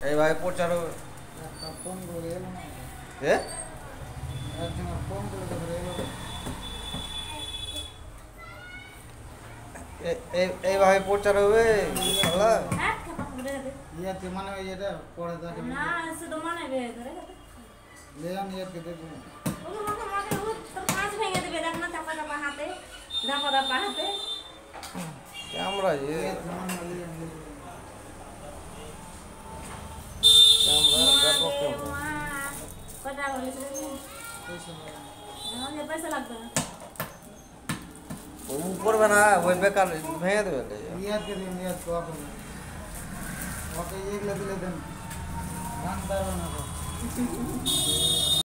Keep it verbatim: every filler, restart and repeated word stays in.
এইভাবে প্রচারও ফোন করে এলো না এ একজন ফোন করে তারপরে এলো এইভাবে প্রচার হবে ইয়াতে মানে ওই এটা পড়ে থাকে না শুধু মানে বে ধরে লেয়ান ইয়াতে দেখো ওকে মাথা মাথা ও তোর কাজ ভেঙে দেবে দেখ না চাপা চাপা হাতে ধাপা ধাপা হাতে আমরা এ কটা বলিস না পয়সা লাগবে না ও করবে না ওই বেকার ভেঙে দেবে ইয়াতে দিন ইয়াত তো আপনি ওকে এগুলো দিলে দেন জানতে পারবে না